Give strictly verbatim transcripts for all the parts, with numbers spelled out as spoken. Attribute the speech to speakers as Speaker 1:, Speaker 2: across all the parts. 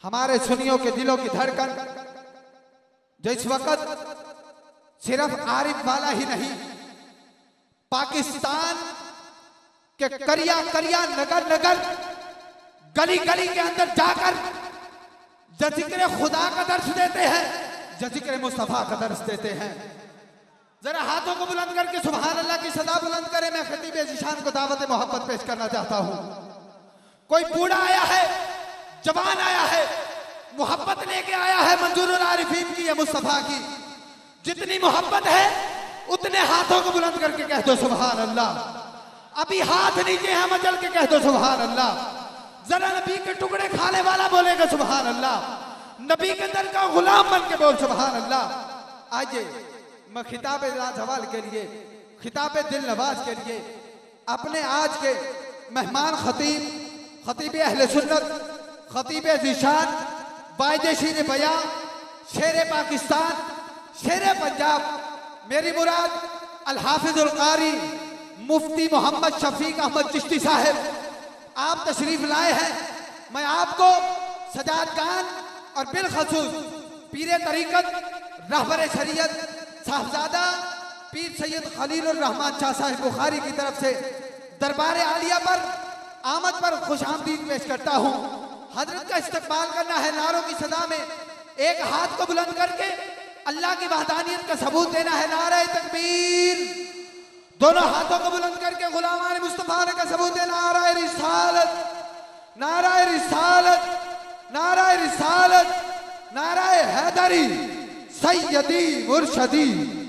Speaker 1: हमारे सुनियों के दिलों की धड़कन जो इस वक्त सिर्फ आरिफ वाला ही नहीं, पाकिस्तान के करिया करिया नगर नगर गली गली के अंदर जाकर जो जिक्र खुदा का दर्श देते हैं, जो जिक्र मुस्तफा का दर्श देते हैं, जरा हाथों को बुलंद करके सुभान अल्लाह की सदा बुलंद करें। मैं खतीब ज़ीशान को दावत मोहब्बत पेश करना चाहता हूं। कोई बूढ़ा आया है, जवान आया है, मोहब्बत लेके आया है मंजूरुल आरिफीन की, मुस्तफा की। जितनी मोहब्बत है उतने हाथों को बुलंद करके कह दो सुभान अल्लाह। अभी हाथ नीचे हैं, मचल के कह दो सुभान अल्लाह। जरा नबी के टुकड़े खाने वाला बोलेगा सुभान अल्लाह, नबी के दर का गुलाम बन के बोल सुभान अल्लाह। आइए मैं खिताब लाजवाल के लिए, खिताब दिल नवाज के लिए अपने आज के मेहमान खतीब, खतीब अहले सुन्नत, खतीब ज़ीशान, वाइद शीर बयां, शेर पाकिस्तान, शेर पंजाब, मेरी मुराद अल हाफिजुल कारी मुफ्ती मोहम्मद शफीक अहमद चिश्ती साहब, आप तशरीफ लाए हैं। मैं आपको सजाद खान और बिलखसूस पीर तरीकत, रहबर शरीयत, साहबजादा पीर सैयद खलीलुर रहमान शाह साहिब बुखारी की तरफ से दरबार आलिया पर आमद पर खुश आमदीद पेश करता हूँ। हजरत का इस्तकबाल करना है नारों की सदा में। एक हाथ को बुलंद करके अल्लाह की वहदानियत का सबूत देना है। नारे तकबीर, दोनों हाथों को बुलंद करके गुलामान मुस्तफा का सबूत देना। नारे रिसालत, नारे रिसालत, नारे रिसालत, नारे हैदरी सैयदी मुर्शदी।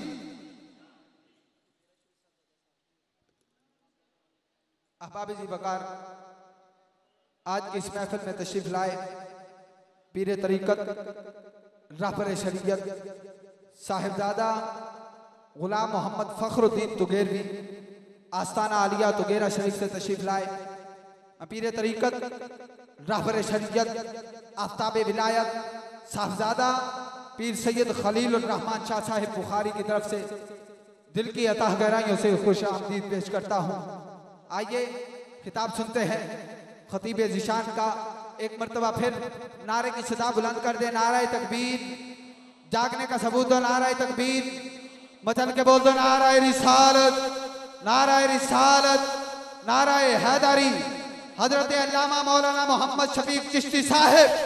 Speaker 1: अहबाब जी बकार, आज की इस महफिल में तशरीफ लाए पीर तरीकत, रहबर शरीयत, साहिबजादा गुलाम मोहम्मद फखरुद्दीन तुगेरवी, आस्ताना आलिया तुगेरा शरीफ से तशरीफ लाए पीर तरीकत, रहबर शरीयत, आफ्ताब विलायत, साहबजादा पीर सैयद खलीलुर रहमान शाह साहिब बुखारी की तरफ से दिल की अताह गहराइयों से खुश आमदीद पेश करता हूँ। आइए खिताब सुनते हैं खतीब ज़ीशान का। एक मरतबा फिर नारे की सदा बुलंद कर दे। नारे तकबीर, जागने का सबूत दो। नारे तकबीर, मचल के बोल दो। नारे रिसालत, नारे रिसालत, नारे हैदरी हजरत अल्लामा मौलाना मोहम्मद शफीक चिश्ती साहिब।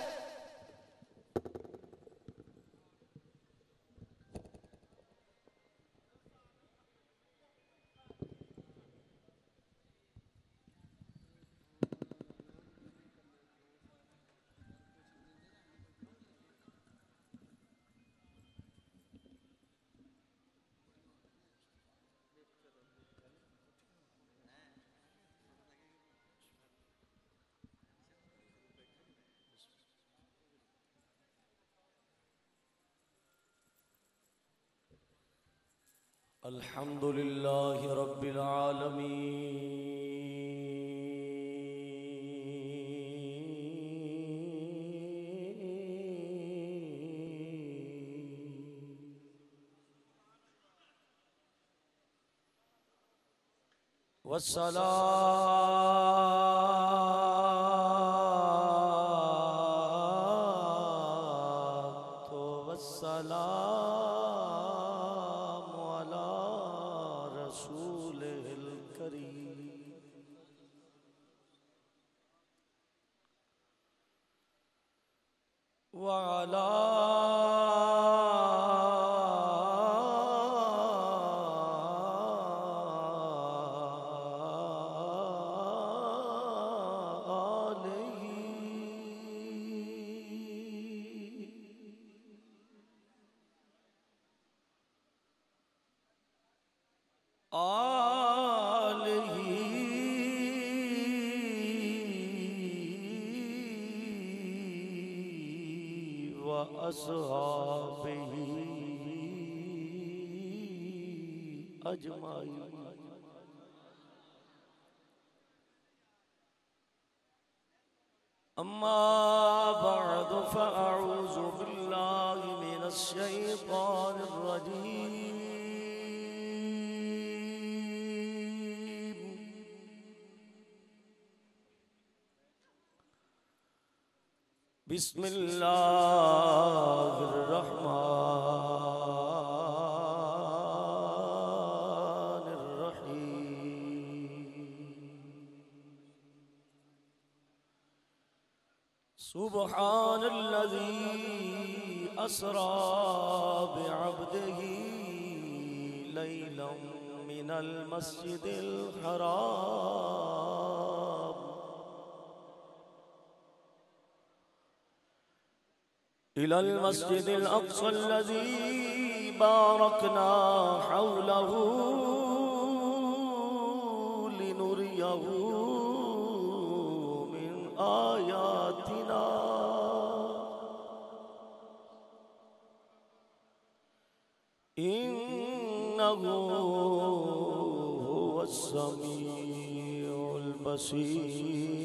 Speaker 2: अल्हम्दुलिल्लाहि रब्बिल आलमीन, वस्सलातु वस्सलामु अला रसूलिल करीम व अला अस्हाबिही अजमाइन। अम्मा बअद फअऊज़ु बिल्लाहि मिनश शैतानिर रजीम। बिस्मिल्लाहिर्रहमानिर्रहीम सुब्हानल्लज़ी अस्रा बिअब्दिही लैलन मिनल मस्जिदिल हराम इलल मस्जिदिल अक़्सल्लज़ी बारकना हौलहू लिनुरियहू मिन आयातिना इन्नहू हुवस्समीउल बसीर।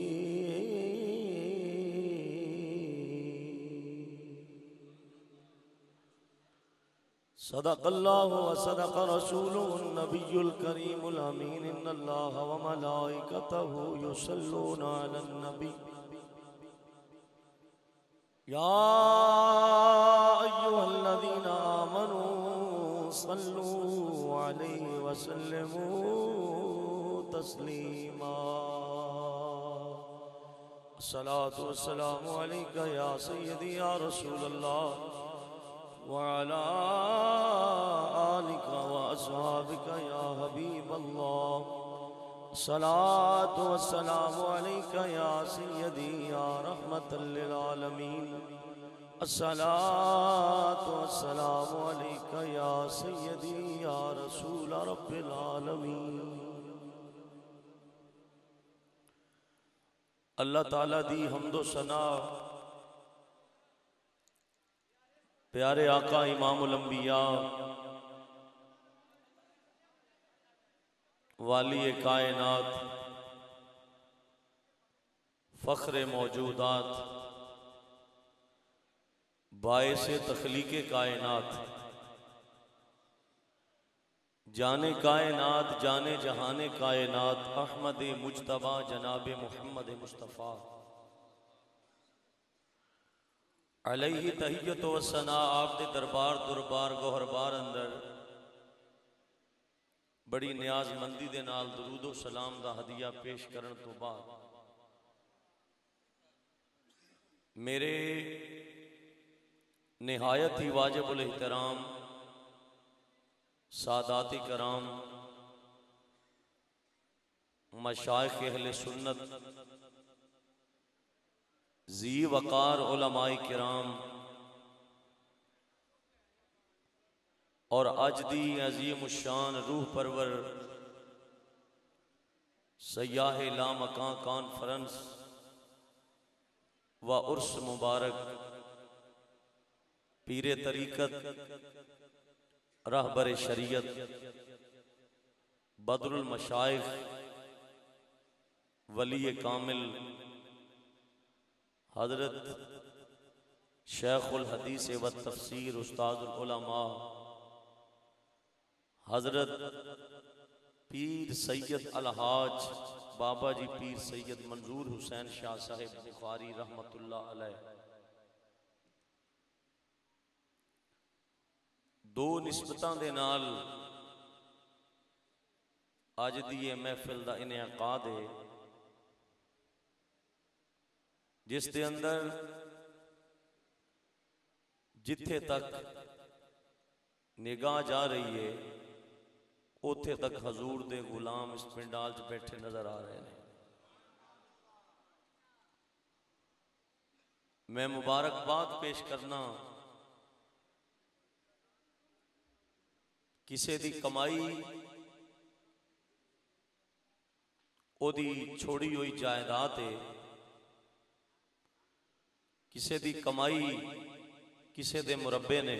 Speaker 2: सदक़ल्लाहु व सदक़ रसूलुहुन नबियुल करीमुल अमीन। इन्नल्लाह व मलाइकतहु युसल्लूना अलन नबी या अय्युहल्लज़ीना आमनू सल्लू अलैहि व सल्लिमू तस्लीमा। अस्सलातु वस्सलामु अलैका या सय्यदी या रसूलल्लाह वअला आलिका व अस्हाबिका या हबीबल्लाह। सलातु वस्सलामु अलैका या सय्यदी या रहमतल लिल आलमीन। अस्सलातु वस्सलामु अलैका या सय्यदी या रसूल रब्बिल आलमीन। अल्लाह ताला दी हम्दो सना प्यारे आका इमामुल अंबिया वाली कायनात फ़ख्र मौजूदात बाइसे तख्लीक़े कायनात जाने कायनात जाने जहाने कायनात अहमद मुज्तबा जनाब मुहम्मद मुस्तफ़ा अलैहि तहियत व सना। आप दे दरबार दुरबार गोहरबार अंदर बड़ी न्याजमंदी दे नाल दरूद व सलाम दा हदिया पेश करन तो बाद मेरे निहायत ही वाजिबुल एहतराम सादाती कराम मशाइख अहले सुन्नत जी वकार उलमाए किराम और अज दी अजीम शान रूह परवर सयाह लामकां कॉन्फ्रेंस व उर्स मुबारक पीरे तरीकत रहबर शरीयत बदरुल मशाइख वली कामिल हजरत शेखुल हदीस व तफसीर उस्तादुल उलमा हजरत पीर सैयद अलहाज बाबा जी पीर सैयद मंजूर हुसैन शाह साहिब बुखारी रहमतुल्लाह अलैह दो निस्बतां दे नाल अज दी ये महफिल दा इनेकाद है जिस दे अंदर जिथे तक निगाह जा रही है उथे तक हजूर दे गुलाम इस पिंडाल च बैठे नजर आ रहे हैं। मैं मुबारकबाद पेश करना किसी दी कमाई ओदी छोड़ी हुई जायदाद है, किसी दी कमाई किसी दे मुरब्बे ने,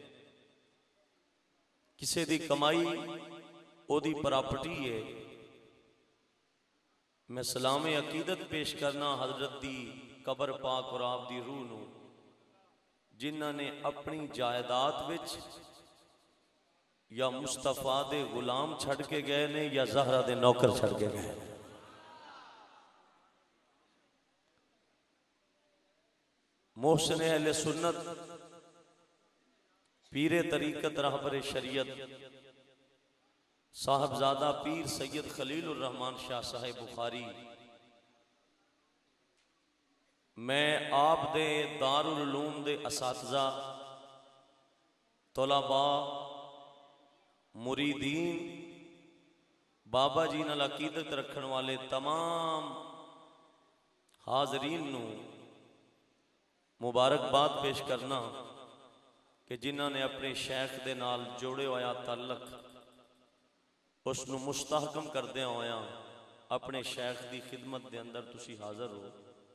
Speaker 2: किसी दी कमाई ओदी प्रॉपर्टी है। मैं सलाम अकीदत पेश करना हजरत दी कबर पाक और आप दी रूह नू जिन्हां ने अपनी जायदाद विच या मुस्तफा दे गुलाम छड़ के गए ने या ज़हरा दे नौकर छड़ के गए। मोहसिन अहले सुन्नत, पीरे तरीकत, रहबरे शरीयत, साहबजादा पीर सैयद खलीलुर रहमान शाह साहिब बुखारी, मैं आप दे दारुल उलूम दे असातिज़ा, तोलाबा, मुरीदीन, बाबा जी नाल अकीदत रखने वाले तमाम हाजरीन नू मुबारकबाद पेश करना कि जिन्होंने अपने शेख दे नाल जोड़े होया ताल्लक उसनू मुस्तहकम करदे होया अपने शेख की खिदमत के अंदर तुसी हाज़र हो।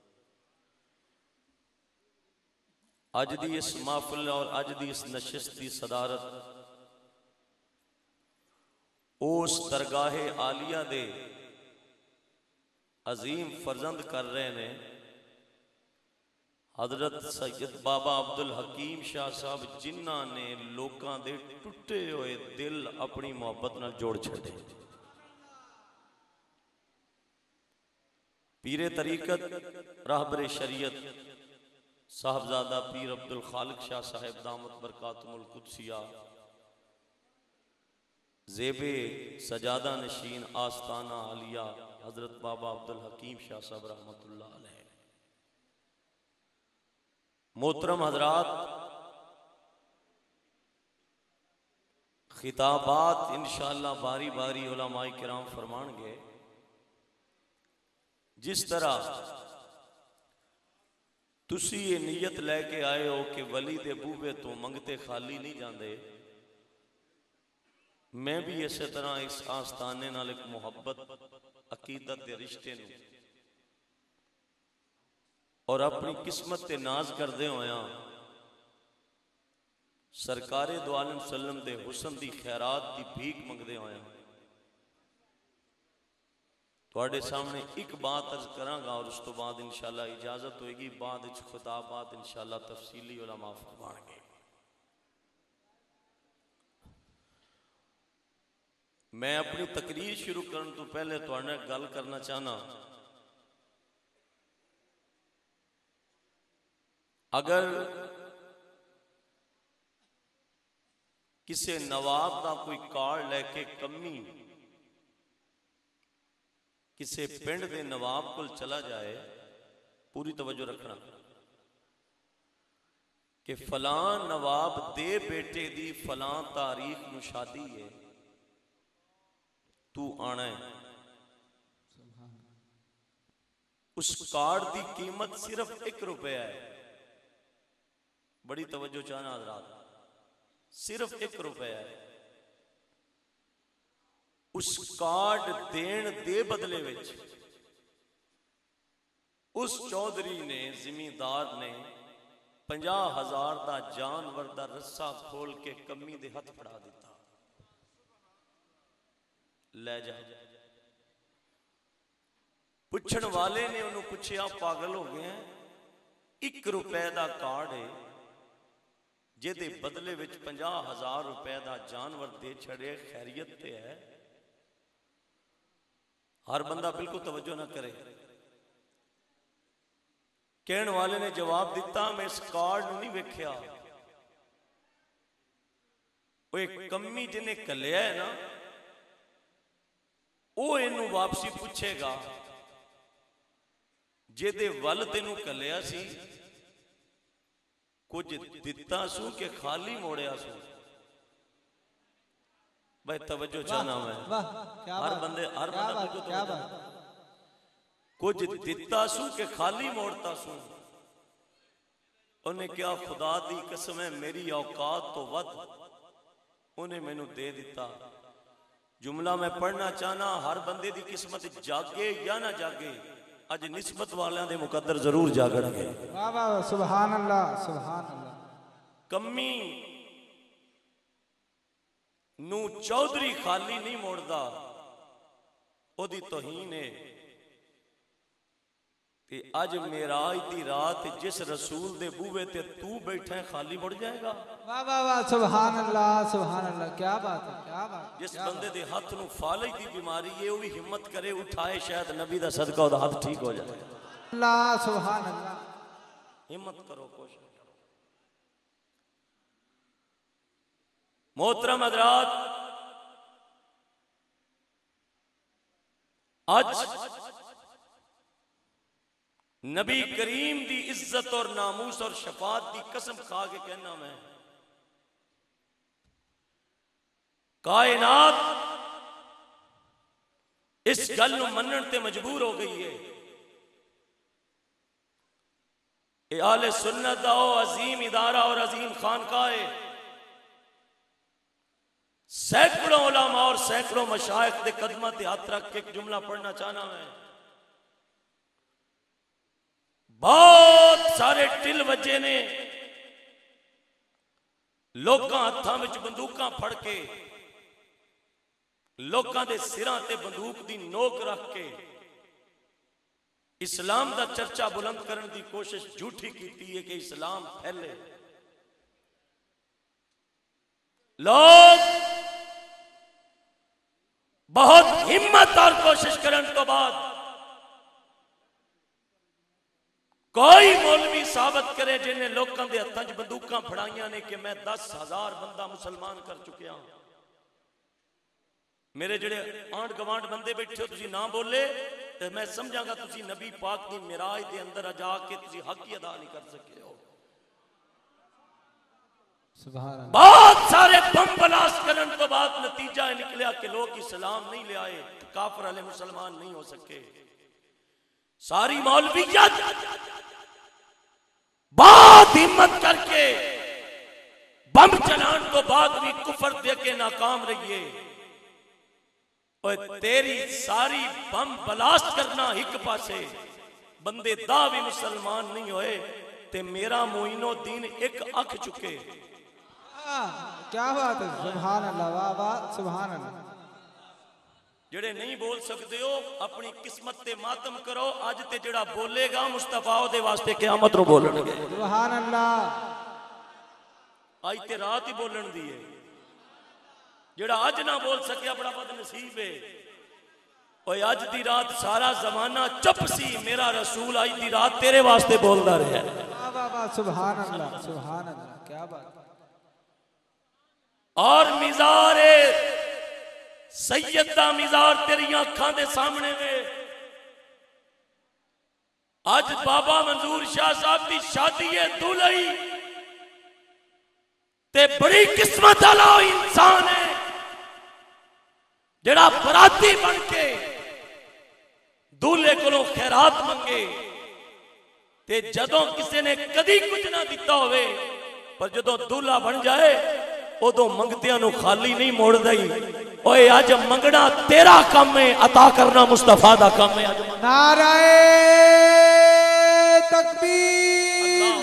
Speaker 2: अज दी इस महफिल और अज दी इस नशिस्त की सदारत उस दरगाहे आलिया दे अजीम फर्जंद कर रहे ने हजरत सैयद बाबा अब्दुल हकीम शाह साहब, जिन्हां ने लोकां दे टुटे हुए दिल अपनी मोहब्बत नाल जोड़ छड़े। पीरे तरीकत, रहबरे शरीयत, साहबजादा पीर अब्दुल खालिक शाह साहेब दामत बरकातुमुल कुदसिया, ज़ेबे सजादा नशीन आस्ताना आलिया हजरत बाबा अब्दुल हकीम शाह साहब रहमतुल्लाह अलैह। मोहतरम हजरात, खिताबात इंशाअल्लाह बारी बारी उलमाए किराम फरमाएंगे। जिस तरह तुसी ये नीयत लैके आए हो कि वली दे बूहे तो मंगते खाली नहीं जाते, मैं भी इस तरह इस आस्थाने नाल एक मुहब्बत अकीदत के रिश्ते नू और अपनी किस्मत ते नाज करदे होया सरकारे दो आलम सल्लम दे हुसन दी खैरात दी भीख मंगदे होया तुहाडे सामने एक बात अर्ज करांगा और उस तो बाद इंशाअल्लाह इजाजत होएगी। बाद विच खिताबात इंशाअल्लाह तफसीली उलमा फरमाएंगे। मैं अपनी तकरीर शुरू करने तो पहले तुहाडे नाल गल करना चाहना। अगर किसी नवाब का कोई कार्ड लैके कमी किसी पिंड के नवाब को चला जाए, पूरी तवज्जो रखना कि फलां नवाब दे बेटे दी फलां तारीख नू शादी है, तू आना है। उस कार्ड की कीमत सिर्फ एक रुपया है। बड़ी तवज्जो चाहना हज़रात, सिर्फ एक रुपया है। उस कार्ड देन दे बदले विच उस चौधरी ने, जिमीदार ने पंजाह हजार का जानवर का रस्सा खोल के कमी दे हथ फड़ा दिता, ले जा। पुछण वाले ने उन्होंने पूछया, पागल हो गए हैं? एक रुपए का कार्ड है जिहदे बदले विच पंजाह हजार रुपए का जानवर दे छड़े, खैरियत ते है। हर बंदा बिल्कुल तवज्जो ना करे। कहने वाले ने जवाब दिता, मैं इस कार्ड नहीं वेख्या। वो एक कमी जिन्हें कलिया है ना, वो इनू वापसी पूछेगा जेदे वल तेनू कलिया सी, कुछ दिता सू के खाली मोड़िया सू। भाई तवज्जो चाहना मैं, हर बंदे हर बंदा को क्या बात, कुछ दिता सू के खाली मोड़ता सू। उन्हें क्या खुदा दी कसम है मेरी औकात तो वध उन्हें मैनू दे दिता। जुमला मैं पढ़ना चाहना, हर बंदे दी किस्मत जागे या ना जागे, अज निस्बत वालियां दे मुकद्दर जरूर जागणगे।
Speaker 1: वाह वाह, सुभान अल्लाह सुभान अल्लाह।
Speaker 2: कमी नू चौधरी खाली नहीं मोड़दा, ओदी तौहीन है। ते अज मेराज दी रात जिस रसूल दे बूहे ते तू बैठा है, खाली मुड़ जाएगा।
Speaker 1: वाह वाह वाह, सुभान अल्लाह सुभान अल्लाह, क्या बात है क्या बात।
Speaker 2: जिस बंदे दे हाथ नू फालज दी बीमारी है, वो भी हिम्मत करे उठाए, शायद नबी दा सदका ओदा हाथ ठीक हो जाए।
Speaker 1: अल्लाह सुभान अल्लाह।
Speaker 2: हिम्मत करो, कोशिश करो। मोहतरम हज़रात, आज नबी करीम दी इज्जत और नामूस और शफात की कसम खा के कहना, मैं कायनात इस गल नूं मनण ते मजबूर हो गई है। ये आले सुन्नत दा ओ अजीम इदारा और अजीम खानकाह है। सैकड़ों उलमा और सैकड़ों मशाइख दे कदमां ते हाथ रख के एक जुमला पढ़ना चाहना मैं। बहुत सारे टिल वजे ने, लोकां हत्थां विच बंदूकां फड़ के, लोकां दे सिरां ते बंदूक दी नोक रख के इस्लाम दा चर्चा बुलंद करने की कोशिश झूठी की है कि इस्लाम फैले। लोग बहुत हिम्मत और कोशिश करने तो बाद कोई मौलवी साबित करे जिन्हें लोगों के हथों च बंदूकां फड़ाइयां ने कि मैं दस हजार बंदा मुसलमान कर चुकिया। मेरे जेड़े आंड गवांड बंदे बैठे हो, तुसी ना बोले तो मैं समझांगा तुसी नबी पाक की मिराज के अंदर जाके तुसी हक ही अदा नहीं कर सके हो।
Speaker 1: सुभान अल्लाह।
Speaker 2: बहुत सारे बम ब्लास्ट करने तो बाद नतीजा निकला कि लोग इस्लाम नहीं ले आए, काफिर वाले मुसलमान नहीं हो सके। सारी मौलवियत बहुत हिम्मत करके बम चलाने तो बाद भी कुफर दे के नाकाम रही है। और तेरी सारी बम ब्लास्ट करना एक पासे, बंदे दा भी मुसलमान नहीं होए ते मेरा मोइनो दीन एक अख चुके।
Speaker 1: क्या बात है, सुभान अल्लाह, वाह वाह, सुभान अल्लाह।
Speaker 2: जेड़े नहीं बोल सकते हो अपनी किस्मत ते मातम करो। अज ते जेड़ा बोलेगा मुस्तफा दे वास्ते क़यामत रो बोलणगे।
Speaker 1: सुभान अल्लाह।
Speaker 2: आज ते रात ही बोलन दी है। जेड़ा अज ना बोल सके बड़ा बदनसीब है। और अज दी रात सारा जमाना चुप सी, मेरा रसूल अज दी रात तेरे वास्ते बोलता रहा।
Speaker 1: वाह वाह वाह, सुभान अल्लाह, सुभान अल्लाह, क्या बात।
Speaker 2: और मिजार सैयद दा मिजार तेरी अखां दे सामने वे। अज बाबा मंजूर शाह साहब की शादी है दुलई ते बड़ी किस्मत वाला इंसान है जेड़ा बराती बन के दूल्हे कोलों खैरात मंगे ते जदों किसी ने कदी कुछ ना दिता होवे पर जदों दूल्हा बन जाए उदों मंगतियां नूं खाली नहीं मोड़दा ही। ओए अज मंगना तेरा काम है, अता करना मुस्तफा दा काम है। अज
Speaker 1: नाराए तकबीर,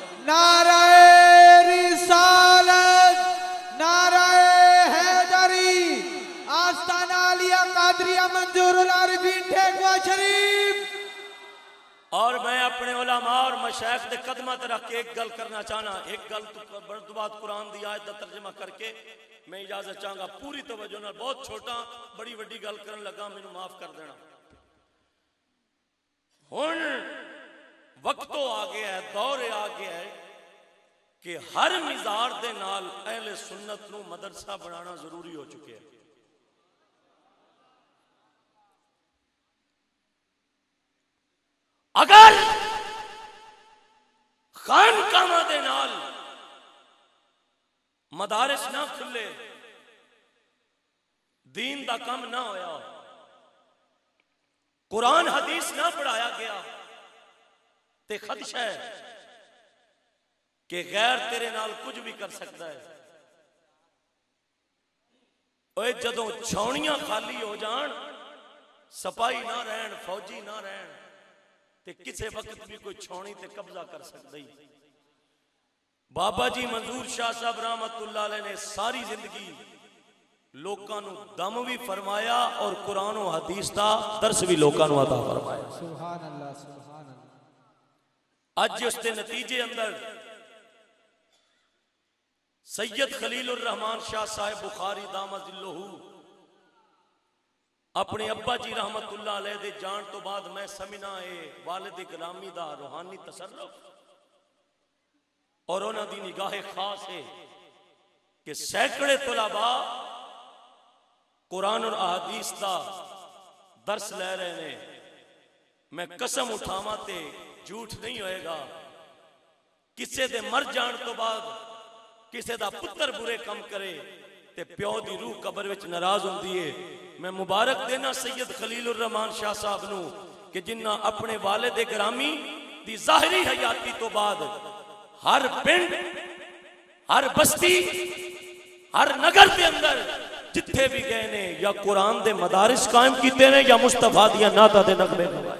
Speaker 1: नाराए रिसालत, नाराए हैदरी, आस्ताना आलिया कादरिया मंजूरुल आरिफीन ठेकुआ शरीफ।
Speaker 2: और मैं अपने उलमा और मशाइख दे कदमां ते रख के एक गल करना चाहना। एक गल तो बाद कुरान दी आयत दा तर्जमा करके मैं इजाजत चाहूंगा। पूरी तवज्जो नाल, बहुत छोटा बड़ी वड्डी गल करन लगा, मैनू माफ कर देना। हुण वक्त तो आ गया है, दौर आ गया है कि हर मिजार दे नाल अहले सुन्नत नू मदरसा बनाना जरूरी हो चुके हैं। अगर खानकावां दे नाल मदारिस ना खुले, दीन दा काम ना होया, कुरान हदीस ना पढ़ाया गया ते खदशा है कि गैर तेरे नाल कुछ भी कर सकता है। ओए जदों छावनियां खाली हो जान, सपाही ना रहन, फौजी ना रहन ते किसी वक्त भी कोई छावनी ते कब्जा कर सकता ही। बाबा जी मंजूर शाह साहब रहमतुल्लाह अलैह ने सारी जिंदगी लोकां नू दम भी फरमाया और कुरान और हदीस दा दर्स भी लोकां नू अता फरमाया।
Speaker 1: सुभान अल्लाह, सुभान अल्लाह।
Speaker 2: अज उसके नतीजे अंदर सैयद खलीलुर रहमान शाह साहिब बुखारी दामदिल्लहू अपने अब्बा जी रहमतुल्लाह अलैह दे जान तो बाद मैं समझना है वालिद कलामी दा रूहानी तसर्रुफ और उन्होंने दी निगाह खास है कि सैकड़े तुलाबा कुरान और अहदीस का दर्स ले रहे हैं। मैं कसम उठावा ते झूठ नहीं होएगा, किसी दे मर जान तो बाद किसी दा पुत्र बुरे कम करे ते प्यो दी रूह कबर विच नाराज होंदी है। मैं मुबारक देना सैयद खलीलुर रहमान शाह साहब नू कि जिन्ना अपने वालिद गिरामी दी ज़ाहिरी हयाती तो बाद हर पिंड, हर बस्ती, हर नगर के अंदर जिथे भी गए ने या कुरान दे मदारिस कायम कीते ने या मुस्तफा दियां नाता दे नगमे गवाए।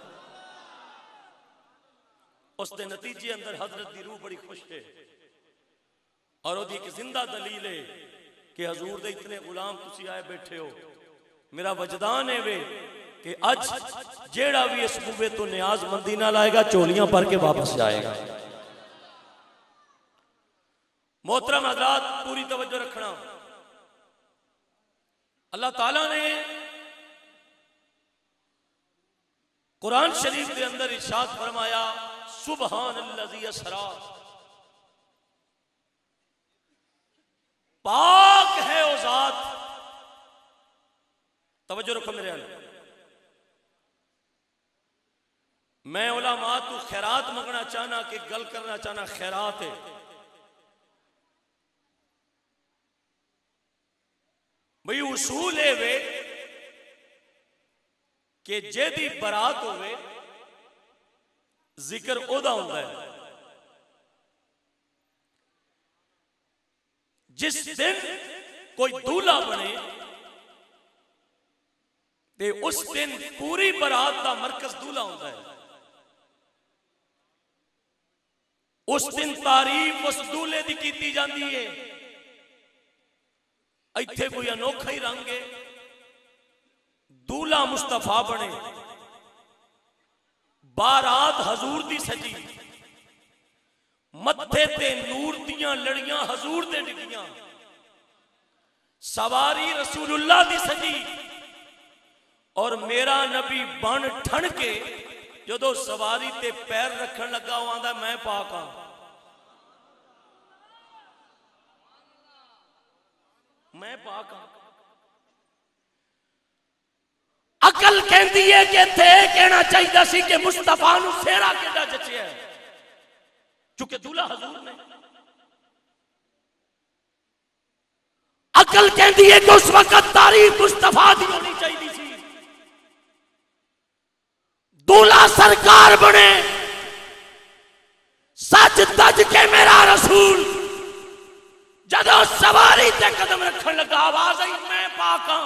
Speaker 2: उस दे नतीजे अंदर हजरत दी रूह बड़ी खुश है और ओदी एक जिंदा दलील है कि हजूर दे इतने गुलाम तुसी आए बैठे हो। मेरा वजदान है वे कि अज जेड़ा भी इस बूबे तो नियाज मंदी ना लाएगा चोलियां भर के वापस जाएगा। मोहतरम हजरात, पूरी तवज्जो रखना। अल्लाह ताला ने कुरान शरीफ के अंदर इरशाद फरमाया, सुबहानल्लज़ी असरा, पाक है ओ जात। तवज्जो रखो मेरे अल, मैं उलमा तू खैरात मंगना चाहना कि गल करना चाहना खैरात है। भाई उसूल है वे कि जेदी बरात होवे जिक्र ओदा होता है। जिस दिन कोई दूल्हा बने ते उस दिन पूरी बरात का मरकज दूल्हा होता है। उस दिन तारीफ उस दूल्हे की की जाती है। इत्थे कोई अनोखा ही रंग है, दूल्हा मुस्तफा बने, बारात हजूर दी सजी, मत्थे ते नूर दियां लड़ियां हजूर दे डिगियां, सवारी रसूलुल्लाह दी सजी और मेरा नबी बन ठन के जदों सवारी ते पैर रखन लगा वो आंदा मैं पाक हां। मैं पाक हां। अकल कहती है कि थे कहना चाहिए सी कि मुस्तफा नू सेहरा केड़ा जचिया है, चूंकि दूल्हा हजूर ने। अकल कहती है कि उस वक्त तारीफ मुस्तफा दी होनी चाहिए सी। दूल्हा सरकार बने, सच तज के मेरा रसूल, जदों सवारी ते कदम रखन लगा आवाज आई मैं पाक हां।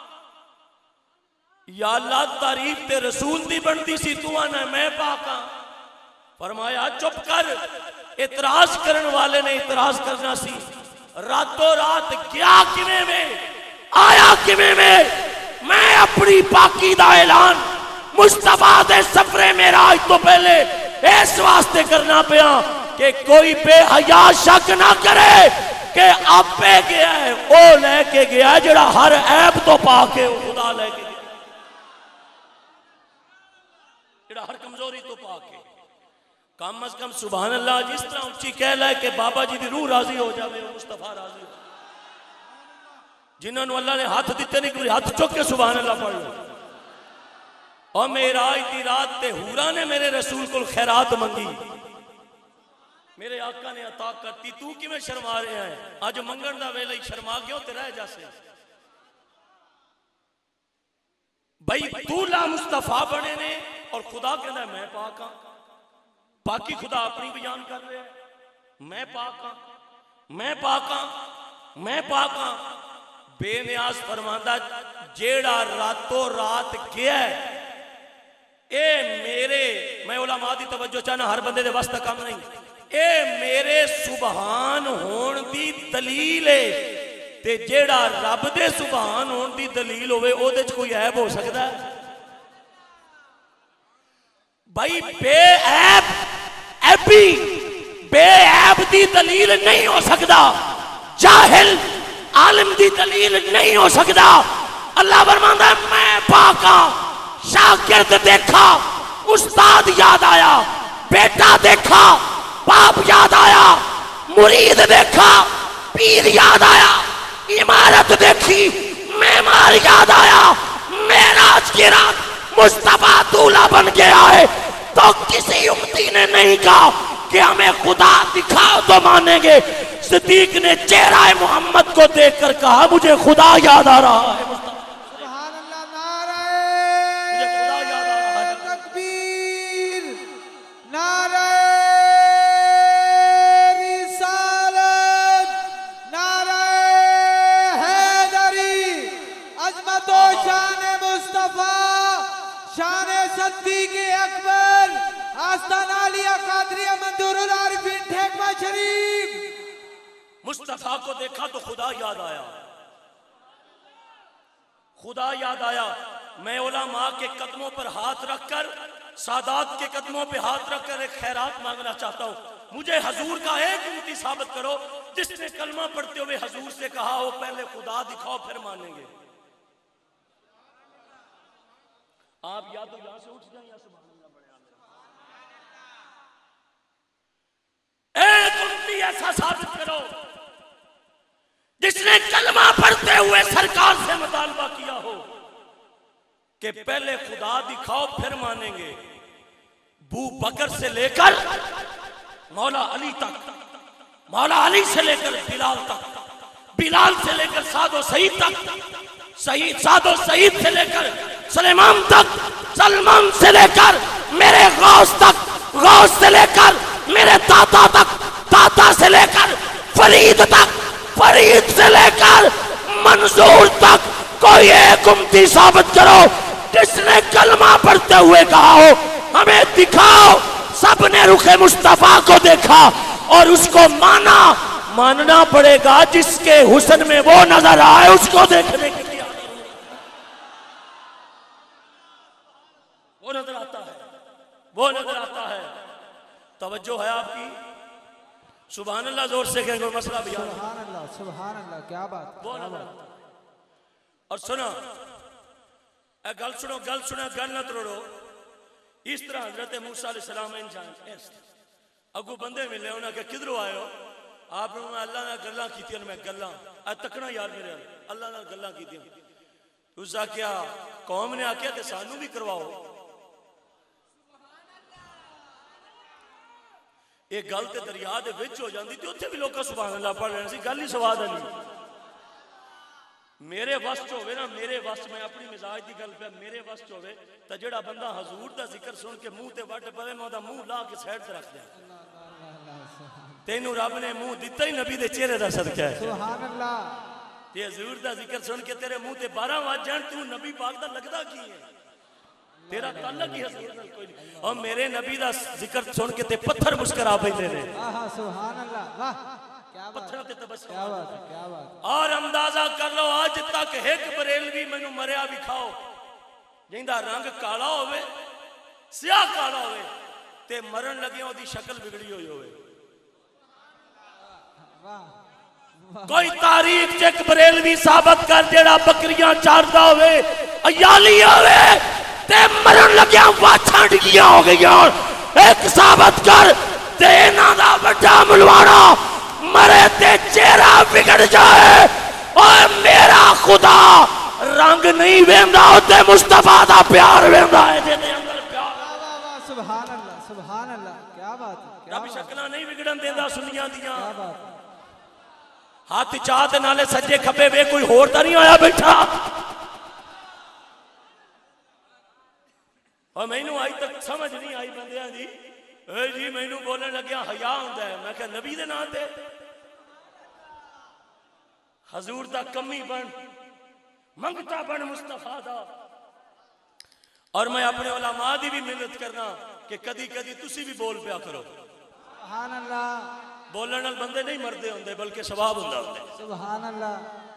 Speaker 2: या अल्लाह तारीफ ते रसूल दी बनती सी, तू आना मैं पाक हां। फरमाया चुप कर। इतराज करने वाले ने इतराज करना सी। रातों रात गया किवें में, आया किवें में। मैं अपनी पाकी दा ऐलान मुस्तफा दे सफरे मेराज तो पहले इस वास्ते करना पिया कि कोई बेहया शक ना करे कि आपे गया है, वो लेके गया जड़ा हर ऐब तो पाके खुदा लेके गया, जड़ा हर कमजोरी तो पाके। कम अज कम सुभान अल्लाह जिस तरह उच्ची कह ला कि बाबा जी की रूह राजी हो जाए, मुस्तफा राजी हो। जिन्होंने अल्लाह ने हाथ दिते नहीं, कोई हाथ चुक के सुभान अल्लाह पढ़ लो। और मेराज की रात ते हूरा ने मेरे रसूल को खैरात मंगी, मेरे आका ने अता करती। तू किवें शर्मा रहा है? अज मंगण दा वेला ही शर्मा क्यों ते रह जासे? भाई दूल्हा मुस्तफा बने ने और खुदा कहता मैं पाक हां। बाकी खुदा अपनी बयान कर रहा है मैं पाक हां, मैं पाक हां, मैं पाक हां। बेनियाज फरमांदा जेड़ा रातों रात गया है ए मेरे, मैं उलमा दी तवज्जो चाहना, हर बंदे दे वास्ते काम नहीं, ए मेरे सुबहान होण दी दलील है। ते जेड़ा रब दे सुबहान होण दी दलील होवे ओदे च कोई ऐब हो सकदा है? भाई बेऐब ऐबी बेऐब दी दलील नहीं हो सकदा, जाहिल आलिम दी दलील नहीं हो सकदा। अल्लाह फरमांदा है मैं पाक हां। शागिर्द देखा, उस्ताद याद आया, बेटा देखा, बाप याद आया,
Speaker 3: मुरीद देखा पीर याद आया, इमारत देखी मेमार याद आया, मेराज की रात मुस्तफा दूल्हा बन के आए तो किसी उम्मती ने नहीं कहा कि हमें खुदा दिखाओ तो मानेंगे। सिद्दीक ने चेहरा मोहम्मद को देखकर कहा मुझे खुदा याद आ रहा है,
Speaker 1: सुभान अल्लाह, नारे
Speaker 3: मुझे खुदा याद आ रहा है।
Speaker 1: तकबीर, नारे रिसालत, नारे हैदरी, अजमत व शान मुस्तफा, शान सिद्दीक अकबर, आस्ताना लिया कादरिया मंदूरुल आरिफीन ठेकवा शरीफ।
Speaker 3: मुस्तफा को देखा तो खुदा याद आया, खुदा याद आया। मैं उलमा के कदमों पर हाथ रखकर, सादात के कदमों पे हाथ रखकर एक खैरात मांगना चाहता हूं। मुझे हजूर का एक उम्मती साबित करो जिसने कलमा पढ़ते हुए हजूर से कहा हो पहले खुदा दिखाओ फिर मानेंगे। आप या तो यहां से उठ जाए या सुभान अल्लाह बड़े आमिर। एक उम्मती ऐसा साबित करो जिसने कलमा पढ़ते हुए सरकार से मुतालबा किया हो कि पहले खुदा दिखाओ फिर मानेंगे। बू बकर से लेकर मौला अली तक, मौला अली से लेकर बिलाल तक, बिलाल से लेकर सादो सईद तक, सईद सादो सईद से लेकर सलेमान तक, सलमान से लेकर मेरे गौस तक, गौस से लेकर मेरे ताता तक, ताता से लेकर फरीद तक, फरीद से लेकर मंसूर तक कोई एक उम्मती साबित करो जिसने कलमा पढ़ते हुए कहा हो हमें दिखाओ। सबने रुखे मुस्तफा को देखा और उसको माना। मानना पड़ेगा जिसके हुस्न में वो नजर आए उसको देखने के लिए वो नजर आता है, वो नजर आता है। तवज्जो है आपकी? सुभान अल्लाह जोर से कहेंगे मसला भी आ रहा है।
Speaker 1: सुभान अल्लाह, सुभान अल्लाह, क्या बात,
Speaker 3: वो
Speaker 1: क्या
Speaker 3: नजर
Speaker 1: बात।
Speaker 3: आता है। और सुनो ए गल सुनो, गल सुनो, गल न तोड़ो। इस तरह हजरत मूसा अलैहिस्सलाम इंसान अगू बंदे मिले, उन्हें कहा किधरों आए हो? आप अल्लाह ने गल्लां कीतियां, मैं गल्लां तकना यार मेरे अल्लाह ने गल्लां कीतियां। तुस आख्या कौम ने आख्या ते सानू भी करवाओ। ये गल ते दरिया दे विच हो जाती तो उत्थे भी लोग सुभान अल्लाह पढ़ लेना सी, गल ही स्वाद वाली। मेरे वश च होवे ना, मेरे वश, मैं अपनी मिजाज की गल पे मेरे वश च होवे तो जेड़ा बंदा हजूर दा जिक्र सुन के मुंह ते वट पवे मैं ओदा मुंह ला के साइड ते रख दिया। तेनू रब ने मुंह दिता ही नबी दे चेहरे दा सदका है।
Speaker 1: सुभान अल्लाह।
Speaker 3: ते हजूर दा जिक्र सुन के तेरे मुंह ते बारह वज जान, तू नबी पाक दा लगदा की है? तेरा ताल्लुक ही हजूर नाल कोई नहीं। और मेरे नबी दा जिक्र सुन के ते पत्थर मुस्कुरा पैंदे ने।
Speaker 1: आहा, सुभान अल्लाह, वाह, क्या बात,
Speaker 3: पत्थरों ते तबस्सुम।
Speaker 1: क्या बात है, क्या बात।
Speaker 3: और अंदाजा कर लो आज तक एक बरेलवी मैनू मरिया विखाओ जिंदा रंग काला होवे, स्याह काला होवे ते मरण लगे ओदी शक्ल बिगड़ी हुई होवे। कोई तारीख च एक बरेलवी साबित कर जेड़ा बकरियां चारदा होवे, अयाली होवे ते मरण लगे वाछां डिगियां हो गईयां, एक साबित कर ते इन्हां दा वड्डा मुलवाना मरे ते चेहरा बिगड़ जाए। और मेरा खुदा रंग नहीं वेंदा होते मुस्तफा दा प्यार वेंदा है जेदे अंदर प्यार।
Speaker 1: वाह वाह, सुभान अल्लाह, सुभान अल्लाह, क्या बात है, क्या
Speaker 3: रब
Speaker 1: बात,
Speaker 3: शक्लां नहीं बिगड़न देंदा सुनियां दियां।
Speaker 1: क्या बात।
Speaker 3: हाथ चाह ते नाले सज्जे खब्बे वे कोई होर तां नहीं आया बैठा। और मैनू अज तक समझ नहीं आई बंदियां दी, ए जी मैनू बोलने लग्या हया हुंदा है। मैं कहा नबी दे नाम ते हजूर दा कमी बन, मंगता बन मुस्तफा दा। और मैं अपने उलमा दी भी मिन्नत करना कि कदी कदी तुसी भी बोल पिया करो।
Speaker 1: सुभान अल्लाह,
Speaker 3: बोलने नाल बंदे नहीं मरदे होंदे बल्कि सवाब हुंदा हुंदा।
Speaker 1: सुभान अल्लाह।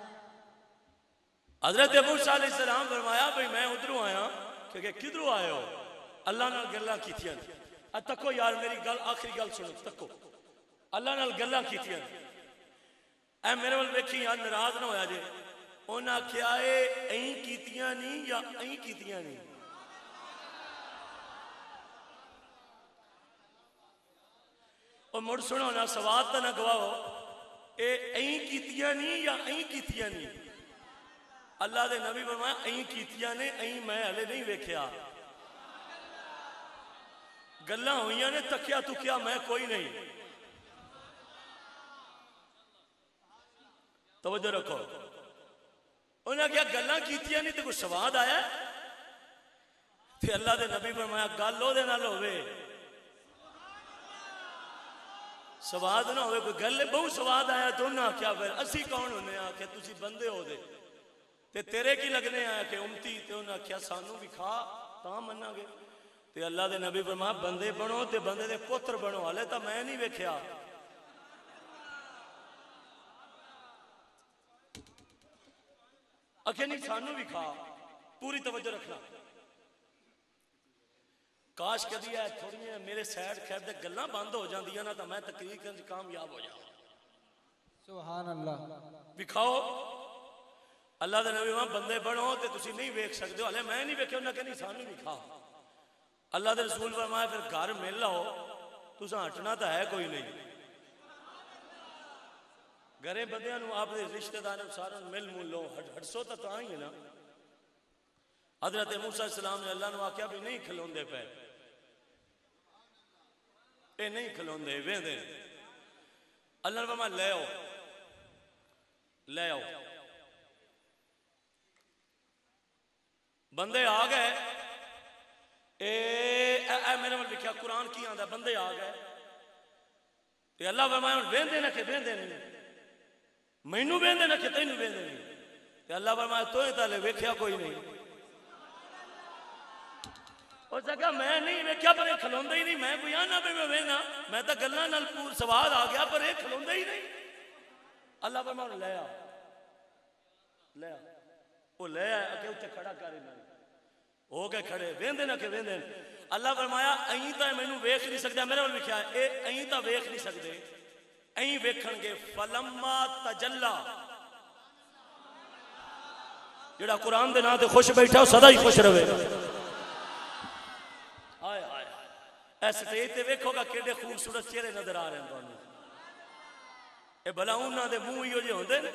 Speaker 3: हजरत मूसा अलैहिस्सलाम फरमाया भाई मैं उधरों आया, क्योंकि किधरों आए हो? अल्लाह नाल गल्लां कीतियां। आ तको यार मेरी गल आखिरी गल सुनो, तको अल्लाह नाल गल्लां कीतियां। ऐ मेरे वाल वेखी यार नाराज ना होया जे। उन्हें आख्या ऐं कीतियां नहीं या ऐं कीतियां नहीं। और मुड़ सुनो ना सवाद तो ना गवाओ ए अं कीतियां नहीं या अं कीतियां नहीं अल्लाह दे नबी फरमाया अं कीतियां ने अं मैं हले नहीं वेख्या गल्लां होइयां ने तकिया तुकिया मैं कोई नहीं तवज्जो रखो उन्हें क्या गल्लां कीतियां नहीं तो कोई स्वाद आया ते अल्लाह दे नबी फरमाया गल ओदे नाल होवे स्वाद ना होवे कोई गल बहुत स्वाद आया तो उन्हें आख्या फिर असी कौन होने आखे तुसी बंदे हो दे ते तेरे की लगने आया कि उमती ते उन्हें आख्या सानू भी खा तां मन्नांगे ते अल्लाह दे नबी फरमाया बंदे बनो ते बंदे दे पुत्र बनो हाले तां मैं नहीं वेख्या आखे नहीं सानू भी खा पूरी तवज्जो रखना काश कदी है थोड़ी मेरे सैड खैर दे गल्लां बंद हो जांदियां ना तो मैं तकरीर करन च कामयाब हो जावां
Speaker 1: सुभान अल्लाह
Speaker 3: विखाओ अल्लाह दे नबी वहां बंदे बनो ते तुसी नहीं वेख सकदे हो हले मैं नहीं वेख्या उन्हें कहनी सानू भी खा अल्लाह दे रसूल फरमाया फिर घर मिल लाओ तुसां हटना तो है कोई नहीं घरे बंदियां नूं आप दे रिश्तेदारां सारां मिल मुल लो हटसो तो तां ही है ना हजरत मूसा सलाम ने अल्लाह नूं आख्या भी नहीं खलोंदे पे ए नहीं खलोंदे वेंदे अल्लाह ने फरमाया ले आओ ले आओ बंदे आ गए ए, ए, ए मेरे वाल लिखा कुरान की आंदा बंदे आ गए ते अल्लाह फरमाया वेंदे ना के वेंदे नहीं मैनू वेंदे ना कि तैनू वेंदे नहीं ते अल्लाह फरमाया तोए ताले वेख्या कोई नहीं उस जगह मैं नहीं वेख्या पर खलोंदे ही नहीं मैं कोई आना भी मैं वेना मैं तो गल्लां नाल पूर सवाद आ गया पर ये खलोंदे ही नहीं अल्लाह फरमाया ले आ ले आ वो ले आया अगे उत्ते खड़ा कर इन्हां हो गए खड़े वेंदे ना के वेंदे अल्लाह फरमाया अहीं तां मैनू वेख नहीं सकदा मेरे वाल लिखा है ए अहीं तां वेख नहीं सकदे अहीं वेखणगे फलम्मा तजल्ला जेड़ा कुरान दे नाम ते खुश बैठा सदा ही खुश रहे हाय हाय इस स्टेज ते वेखोगा केडे खूबसूरत चेहरे नजर आ रहे हैं तुहानू ए भला उन्हां दे मूंह इहो जे हुंदे ने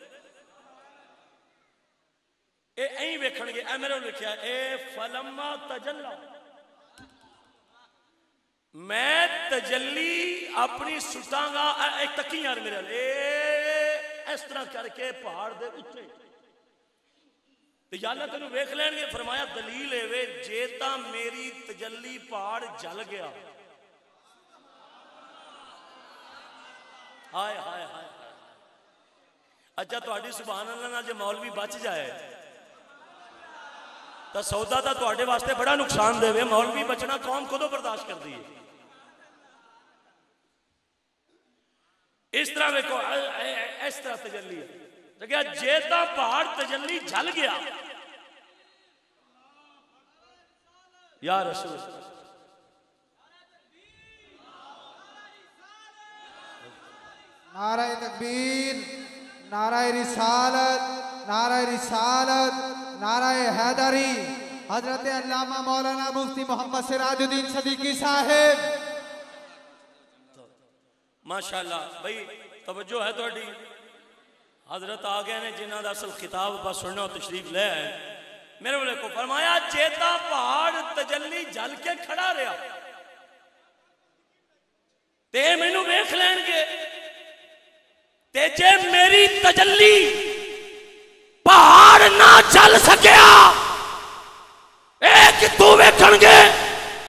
Speaker 3: ए ऐं वेखणगे ए मेरे लिखिया ए फलम्मा तजल्ला मैं तजल्ली अपनी सुटांगा एक तकी यार मेरे ए इस तरह करके पहाड़ दे उत्ते ते या अल्लाह तेनू वेख लैणगे फरमाया दलील है वे जे तां मेरी तजल्ली पहाड़ जल गया हाय हाय हाय अच्छा तुहाडी सुभान अल्लाह नाल जे मौलवी बच जाए तो सौदा तो तुहाडे वास्ते बड़ा नुकसान देवे मौलवी बचना कौम कदों बर्दाश्त कर दी है इस तरह देखो इस तरह तजल्ली है जे तां पहाड़ तजल्ली जल गया या रसूल
Speaker 1: नाराए तकबीर नाराए रिसालत नाराए रिसालत नाराए हैदरी हजरत अल्लामा मौलाना मुफ्ती मोहम्मद सिराजुद्दीन सदीकी साहेब
Speaker 3: माशाअल्लाह भाई तवज्जो है थोड़ी हजरत आ गए ने जिन्हों का असल खिताब बस सुनना तशरीफ ले आए मेरे वाले को फरमाया चेता पहाड़ तजल्ली जल के खड़ा रहा ते मैनू वेख लैणगे ते जे मेरी तजल्ली पहाड़ ना चल सकिया